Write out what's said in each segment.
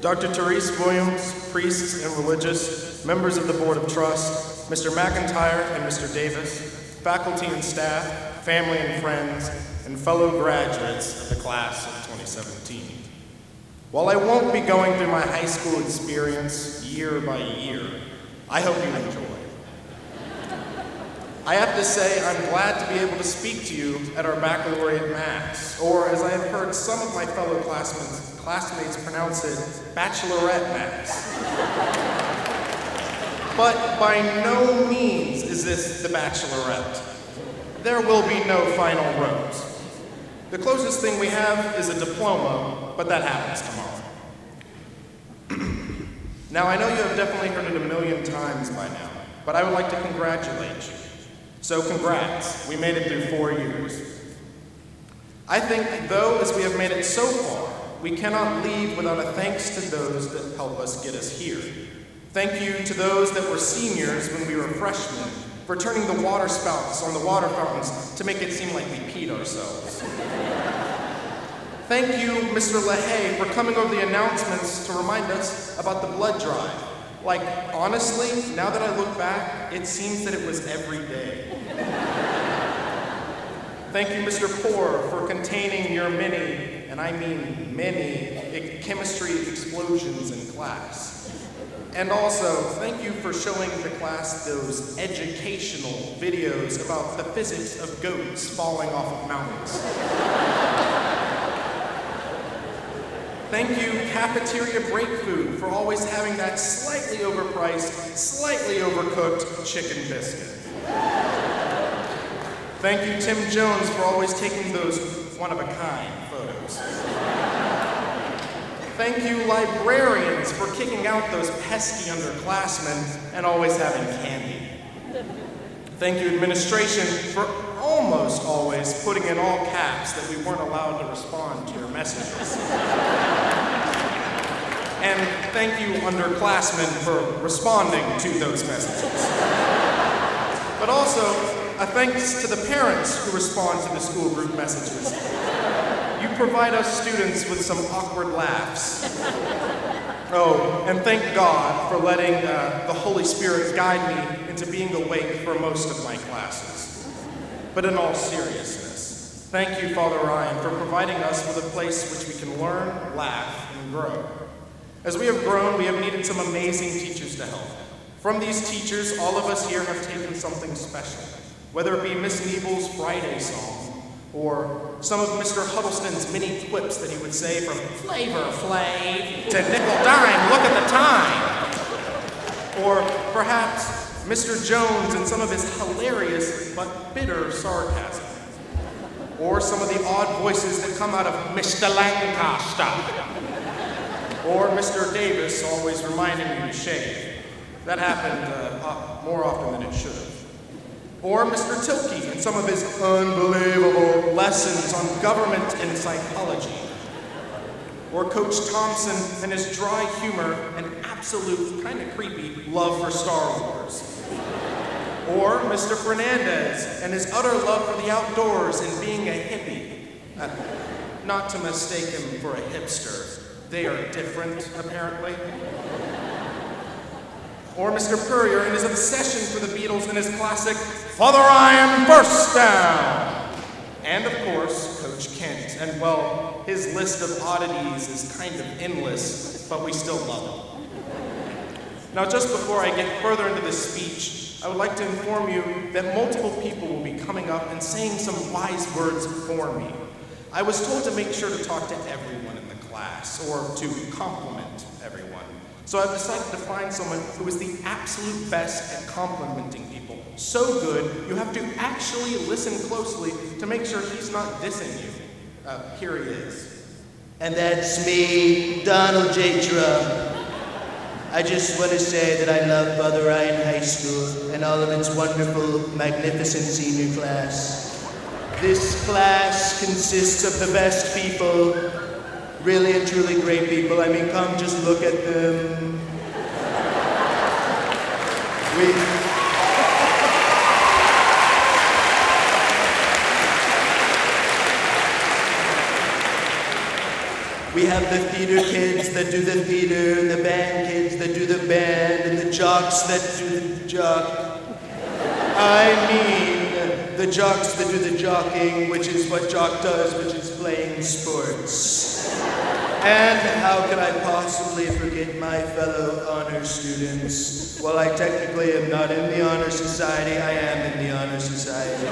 Dr. Therese Williams, priests and religious, members of the Board of Trust, Mr. McIntyre and Mr. Davis, faculty and staff, family and friends, and fellow graduates of the class of 2017. While I won't be going through my high school experience year by year, I hope you enjoy. I have to say, I'm glad to be able to speak to you at our baccalaureate mass, or as I have heard some of my fellow classmates pronounce it, bachelorette mass. But by no means is this the bachelorette. There will be no final rose. The closest thing we have is a diploma, but that happens tomorrow. Now, I know you have definitely heard it a million times by now, but I would like to congratulate you. So congrats, we made it through 4 years. I think, though, as we have made it so far, we cannot leave without a thanks to those that help us get us here. Thank you to those that were seniors when we were freshmen for turning the water spouts on the water fountains to make it seem like we peed ourselves. Thank you, Mr. LaHaye, for coming over the announcements to remind us about the blood drive. Like, honestly, now that I look back, it seems that it was every day. Thank you, Mr. Poor, for containing your many, and I mean many, chemistry explosions in class. And also, thank you for showing the class those educational videos about the physics of goats falling off of mountains. Thank you, cafeteria break food, for always having that slightly overpriced, slightly overcooked chicken biscuit. Thank you, Tim Jones, for always taking those one-of-a-kind photos. Thank you, librarians, for kicking out those pesky underclassmen and always having candy. Thank you, administration, for almost always putting in all caps that we weren't allowed to respond to your messages. And thank you, underclassmen, for responding to those messages. But also, a thanks to the parents who respond to the school group messages. You provide us students with some awkward laughs. Oh, and thank God for letting the Holy Spirit guide me into being awake for most of my classes. But in all seriousness, thank you, Father Ryan, for providing us with a place which we can learn, laugh, and grow. As we have grown, we have needed some amazing teachers to help. From these teachers, all of us here have taken something special, whether it be Miss Nebel's Friday song, or some of Mr. Huddleston's many quips that he would say from Flavor Flav to Nickel Dime, look at the time. Or perhaps Mr. Jones and some of his hilarious but bitter sarcasm. Or some of the odd voices that come out of Mr. Lancaster. Or Mr. Davis always reminding me to shave. That happened more often than it should have. Or Mr. Tilkey and some of his unbelievable lessons on government and psychology. Or Coach Thompson and his dry humor and absolute, kind of creepy, love for Star Wars. Or Mr. Fernandez and his utter love for the outdoors and being a hippie. Not to mistake him for a hipster. They are different, apparently. Or Mr. Purrier and his obsession for the Beatles and his classic, Father Ryan First Down! And of course, Coach Kent. And well, his list of oddities is kind of endless, but we still love him. Now, just before I get further into this speech, I would like to inform you that multiple people will be coming up and saying some wise words for me. I was told to make sure to talk to everyone in the class, or to compliment everyone. So I've decided to find someone who is the absolute best at complimenting people. So good, you have to actually listen closely to make sure he's not dissing you. Here he is. And that's me, Donald J. Trump. I just want to say that I love Father Ryan High School and all of its wonderful, magnificent senior class. This class consists of the best people, really and truly great people. I mean, come just look at them. We have the theater kids that do the theater, and the band kids that do the band, and the jocks that do the jock. I mean, the jocks that do the jockeying, which is what jock does, which is playing sports. And how could I possibly forget my fellow honor students? Well, I technically am not in the honor society, I am in the honor society.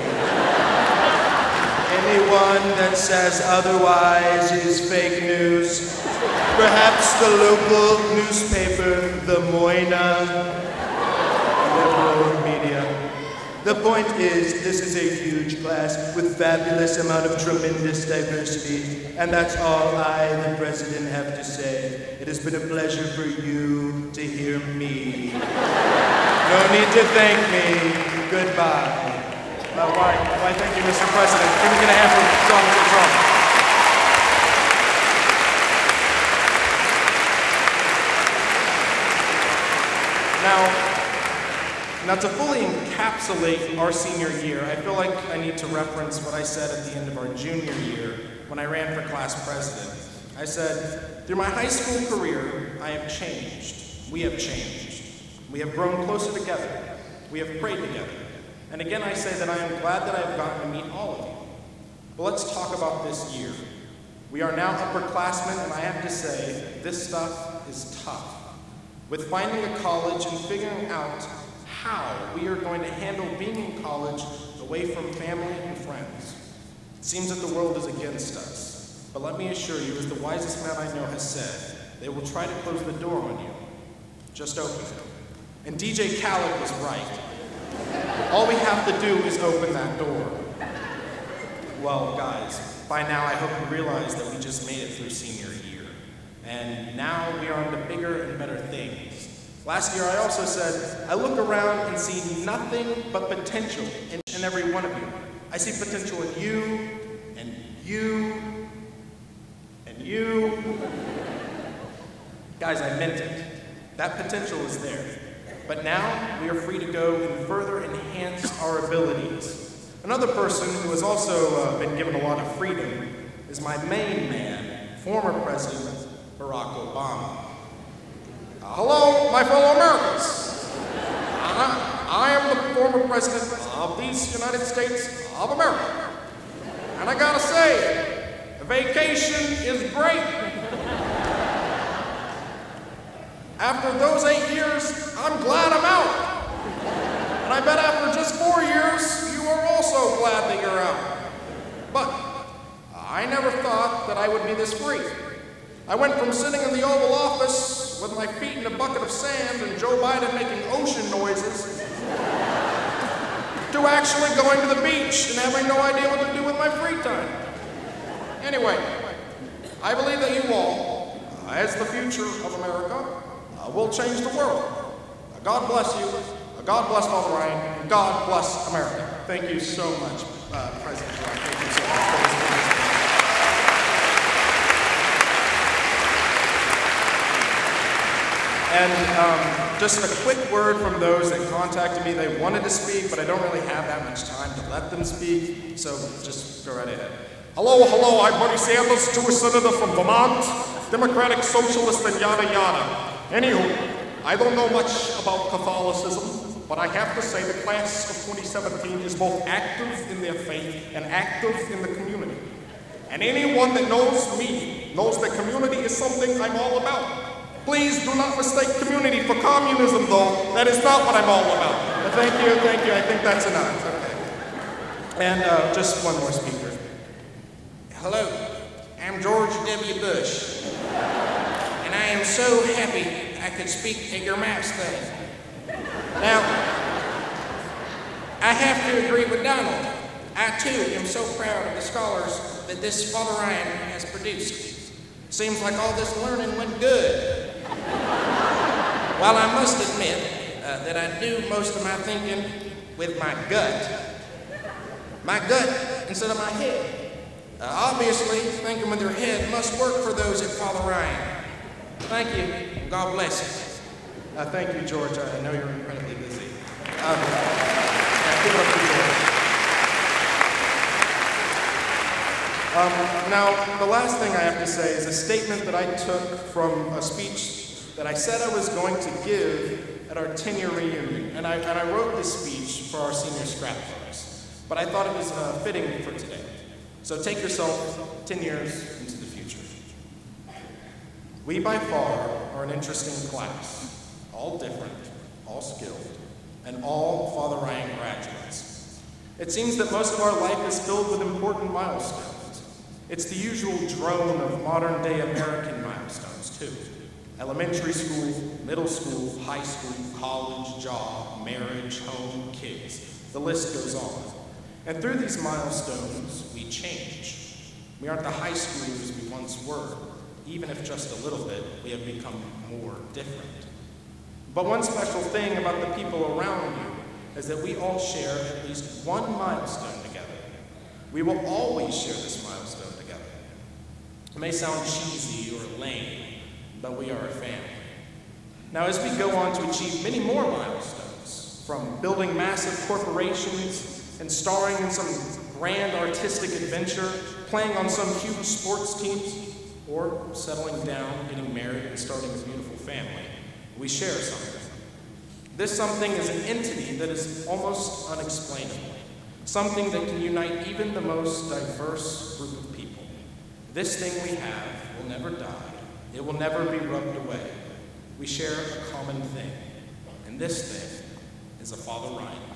Anyone that says otherwise is fake news. Perhaps the local newspaper, the Moina, liberal media. The point is, this is a huge class with fabulous amount of tremendous diversity, and that's all I, the president, have to say. It has been a pleasure for you to hear me. No need to thank me. Goodbye. Why, thank you, Mr. President. Can we get a hand for Donald Trump? Now, to fully encapsulate our senior year, I feel like I need to reference what I said at the end of our junior year when I ran for class president. I said, through my high school career, I have changed. We have changed. We have grown closer together. We have prayed together. And again, I say that I am glad that I have gotten to meet all of you. But let's talk about this year. We are now upperclassmen, and I have to say, this stuff is tough. With finding a college and figuring out how we are going to handle being in college away from family and friends. It seems that the world is against us. But let me assure you, as the wisest man I know has said, they will try to close the door on you. Just open it. And DJ Khaled was right. All we have to do is open that door. Well, guys, by now I hope you realize that we just made it through senior year. And now we are on to bigger and better things. Last year I also said, I look around and see nothing but potential in each and every one of you. I see potential in you, and you, and you. Guys, I meant it. That potential is there. But now we are free to go and further enhance our abilities. Another person who has also been given a lot of freedom is my main man, former President Barack Obama. Hello, my fellow Americans. I am the former president of these United States of America. And I gotta say, the vacation is great. After those 8 years, I'm glad I'm out. And I bet after just 4 years, you are also glad that you're out. But I never thought that I would be this free. I went from sitting in the Oval Office with my feet in a bucket of sand and Joe Biden making ocean noises to actually going to the beach and having no idea what to do with my free time. Anyway, I believe that you all, as the future of America, will change the world. God bless you. God bless Father Ryan. And God bless America. Thank you so much, President Ryan. Thank you so much. And just a quick word from those that contacted me. They wanted to speak, but I don't really have that much time to let them speak, so just go right ahead. Hello, I'm Bernie Sanders, Jewish senator from Vermont, Democratic Socialist, and yada yada. Anywho, I don't know much about Catholicism, but I have to say the class of 2017 is both active in their faith and active in the community. And anyone that knows me knows that community is something I'm all about. Please do not mistake community for communism, though. That is not what I'm all about. But thank you. I think that's enough. Okay. And just one more speaker. Hello, I'm George W. Bush. And I am so happy I could speak at your mass thing. Now, I have to agree with Donald. I, too, am so proud of the scholars that this Father Ryan has produced. Seems like all this learning went good. While I must admit that I do most of my thinking with my gut. My gut instead of my head. Obviously, thinking with your head must work for those at Father Ryan. Thank you. God bless you. Thank you, George. I know you're incredibly busy. Give it up to George. Now, the last thing I have to say is a statement that I took from a speech that I said I was going to give at our 10-year reunion. And I wrote this speech for our senior scrapbooks, but I thought it was fitting for today. So take yourself 10 years into the future. We by far are an interesting class, all different, all skilled, and all Father Ryan graduates. It seems that most of our life is filled with important milestones. It's the usual drone of modern-day American milestones, too. Elementary school, middle school, high school, college, job, marriage, home, kids. The list goes on. And through these milestones, we change. We aren't the high schoolers we once were. Even if just a little bit, we have become more different. But one special thing about the people around you is that we all share at least one milestone together. We will always share this milestone together. It may sound cheesy or lame, but we are a family. Now, as we go on to achieve many more milestones, from building massive corporations and starring in some grand artistic adventure, playing on some huge sports teams, or settling down, getting married, and starting a beautiful family, we share something. This something is an entity that is almost unexplainable, something that can unite even the most diverse group of people. This thing we have will never die. It will never be rubbed away. We share a common thing, and this thing is a Father Ryan.